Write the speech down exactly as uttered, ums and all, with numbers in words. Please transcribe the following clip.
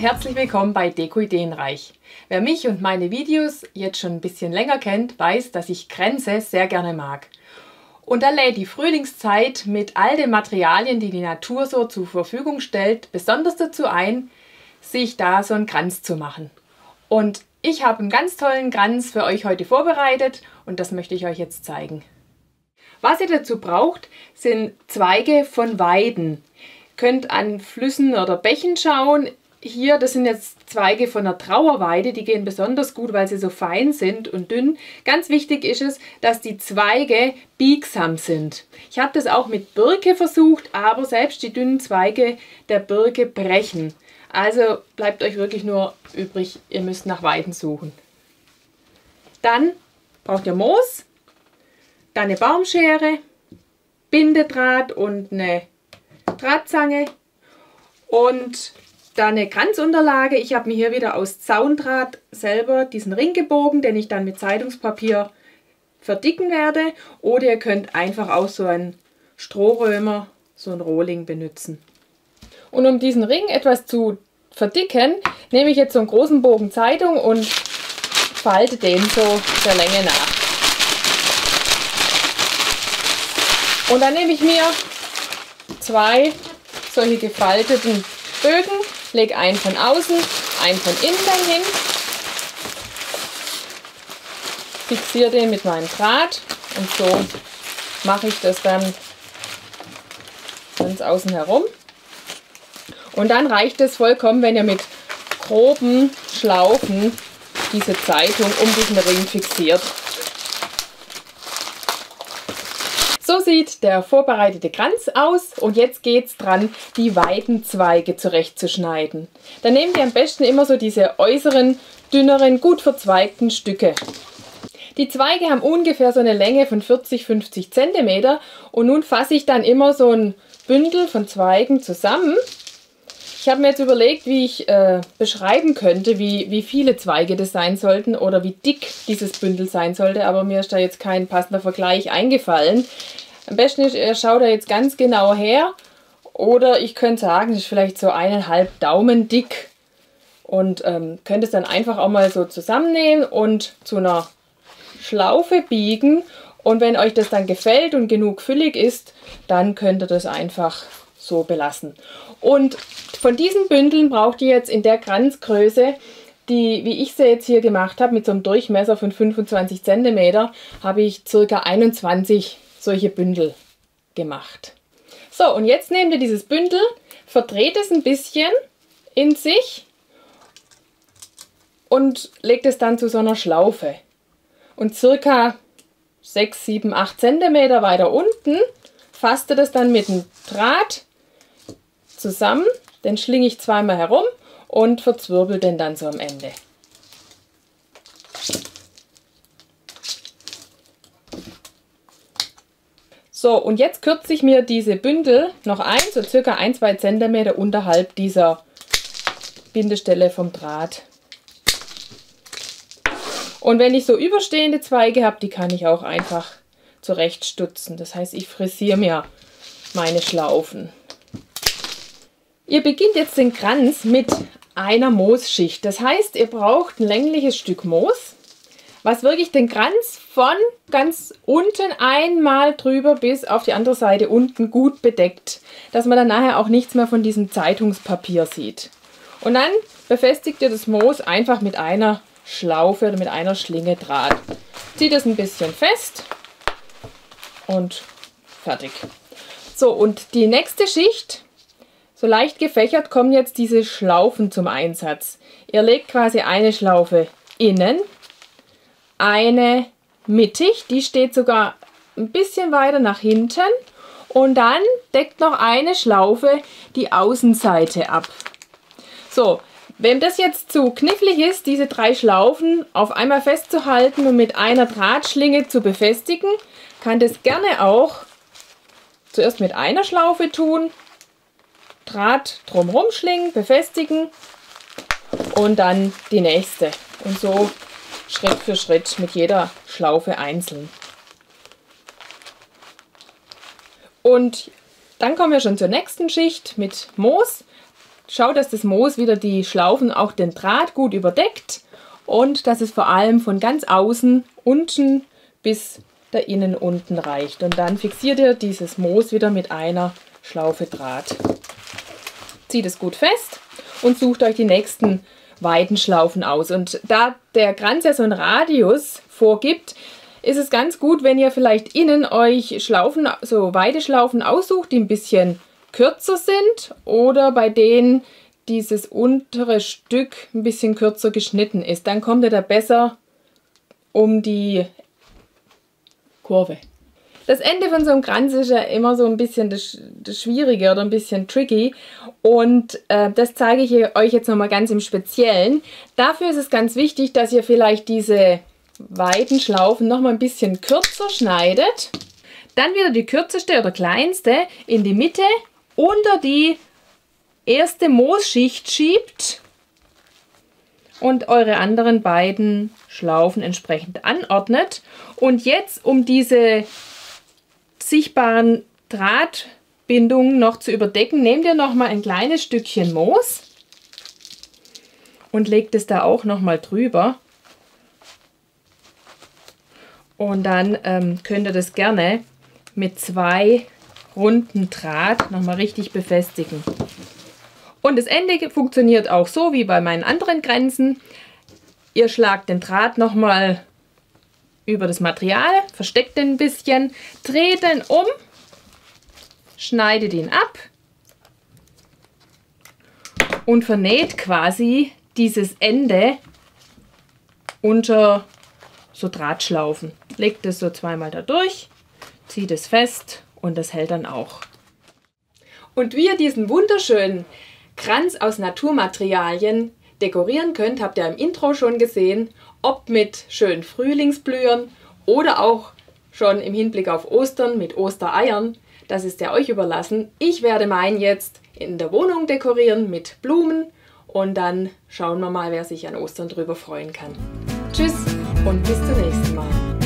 herzlich willkommen bei Deko Ideenreich. Wer mich und meine Videos jetzt schon ein bisschen länger kennt, weiß, dass ich Kränze sehr gerne mag. Und da lädt die Frühlingszeit mit all den Materialien, die die Natur so zur Verfügung stellt, besonders dazu ein, sich da so einen Kranz zu machen. Und ich habe einen ganz tollen Kranz für euch heute vorbereitet und das möchte ich euch jetzt zeigen. Was ihr dazu braucht, sind Zweige von Weiden. Ihr könnt an Flüssen oder Bächen schauen. Hier, das sind jetzt Zweige von einer Trauerweide, die gehen besonders gut, weil sie so fein sind und dünn. Ganz wichtig ist es, dass die Zweige biegsam sind. Ich habe das auch mit Birke versucht, aber selbst die dünnen Zweige der Birke brechen. Also bleibt euch wirklich nur übrig, ihr müsst nach Weiden suchen. Dann braucht ihr Moos, dann eine Baumschere, Bindedraht und eine Drahtzange und dann eine Kranzunterlage. Ich habe mir hier wieder aus Zaundraht selber diesen Ring gebogen, den ich dann mit Zeitungspapier verdicken werde. Oder ihr könnt einfach auch so einen Strohrömer, so einen Rohling benutzen. Und um diesen Ring etwas zu verdicken, nehme ich jetzt so einen großen Bogen Zeitung und falte den so der Länge nach. Und dann nehme ich mir zwei solche gefalteten Bögen, lege einen von außen, einen von innen dann hin, fixiere den mit meinem Draht und so mache ich das dann ganz außen herum. Und dann reicht es vollkommen, wenn ihr mit groben Schlaufen diese Zeitung um diesen Ring fixiert. So sieht der vorbereitete Kranz aus und jetzt geht es dran, die Weidenzweige zurechtzuschneiden. Dann nehmt ihr am besten immer so diese äußeren, dünneren, gut verzweigten Stücke. Die Zweige haben ungefähr so eine Länge von vierzig bis fünfzig Zentimeter und nun fasse ich dann immer so ein Bündel von Zweigen zusammen. Ich habe mir jetzt überlegt, wie ich äh, beschreiben könnte, wie, wie viele Zweige das sein sollten oder wie dick dieses Bündel sein sollte, aber mir ist da jetzt kein passender Vergleich eingefallen. Am besten ist, ihr schaut da jetzt ganz genau her oder ich könnte sagen, es ist vielleicht so eineinhalb Daumen dick und ähm, könnt es dann einfach auch mal so zusammennehmen und zu einer Schlaufe biegen und wenn euch das dann gefällt und genug füllig ist, dann könnt ihr das einfach so belassen. Und von diesen Bündeln braucht ihr jetzt in der Kranzgröße, die, wie ich sie jetzt hier gemacht habe, mit so einem Durchmesser von fünfundzwanzig Zentimeter, habe ich ca. einundzwanzig solche Bündel gemacht. So, und jetzt nehmt ihr dieses Bündel, verdreht es ein bisschen in sich und legt es dann zu so einer Schlaufe. Und ca. sechs, sieben, acht Zentimeter weiter unten fasst ihr das dann mit dem Draht zusammen, den schlinge ich zweimal herum und verzwirbel den dann so am Ende. So, und jetzt kürze ich mir diese Bündel noch ein, so circa ein bis zwei Zentimeter unterhalb dieser Bindestelle vom Draht. Und wenn ich so überstehende Zweige habe, die kann ich auch einfach zurechtstutzen. Das heißt, ich frisiere mir meine Schlaufen. Ihr beginnt jetzt den Kranz mit einer Moosschicht. Das heißt, ihr braucht ein längliches Stück Moos, was wirklich den Kranz von ganz unten einmal drüber bis auf die andere Seite unten gut bedeckt, dass man dann nachher auch nichts mehr von diesem Zeitungspapier sieht. Und dann befestigt ihr das Moos einfach mit einer Schlaufe oder mit einer Schlinge Draht. Zieht es ein bisschen fest und fertig. So, und die nächste Schicht, so leicht gefächert, kommen jetzt diese Schlaufen zum Einsatz. Ihr legt quasi eine Schlaufe innen, eine mittig, die steht sogar ein bisschen weiter nach hinten und dann deckt noch eine Schlaufe die Außenseite ab. So, wenn das jetzt zu knifflig ist, diese drei Schlaufen auf einmal festzuhalten und mit einer Drahtschlinge zu befestigen, kann das gerne auch zuerst mit einer Schlaufe tun, Draht drumherum schlingen, befestigen und dann die nächste. Und so Schritt für Schritt mit jeder Schlaufe einzeln. Und dann kommen wir schon zur nächsten Schicht mit Moos. schaut, dass das Moos wieder die Schlaufen, auch den Draht gut überdeckt und dass es vor allem von ganz außen unten bis da innen unten reicht. Und dann fixiert ihr dieses Moos wieder mit einer Schlaufe Draht. Zieht es gut fest und sucht euch die nächsten Weidenschlaufen aus. Und da der Kranz ja so einen Radius vorgibt, ist es ganz gut, wenn ihr vielleicht innen euch Schlaufen, so Weideschlaufen aussucht, die ein bisschen kürzer sind oder bei denen dieses untere Stück ein bisschen kürzer geschnitten ist. Dann kommt ihr da besser um die Kurve. Das Ende von so einem Kranz ist ja immer so ein bisschen das, das Schwierige oder ein bisschen tricky und äh, das zeige ich euch jetzt nochmal ganz im Speziellen. Dafür ist es ganz wichtig, dass ihr vielleicht diese Weidenschlaufen nochmal ein bisschen kürzer schneidet. Dann wieder die kürzeste oder kleinste in die Mitte unter die erste Moosschicht schiebt und eure anderen beiden Schlaufen entsprechend anordnet. Und jetzt, um diese sichtbaren Drahtbindungen noch zu überdecken, nehmt ihr noch mal ein kleines Stückchen Moos und legt es da auch noch mal drüber. Und dann ähm, könnt ihr das gerne mit zwei runden Draht noch mal richtig befestigen. Und das Ende funktioniert auch so wie bei meinen anderen Kränzen. Ihr schlagt den Draht noch mal über das Material, versteckt den ein bisschen, dreht den um, schneidet ihn ab und vernäht quasi dieses Ende unter so Drahtschlaufen. Legt es so zweimal da durch, zieht es fest und das hält dann auch. Und wie ihr diesen wunderschönen Kranz aus Naturmaterialien dekorieren könnt, habt ihr im Intro schon gesehen, ob mit schönen Frühlingsblühern oder auch schon im Hinblick auf Ostern mit Ostereiern. Das ist ja euch überlassen. Ich werde meinen jetzt in der Wohnung dekorieren mit Blumen und dann schauen wir mal, wer sich an Ostern drüber freuen kann. Tschüss und bis zum nächsten Mal.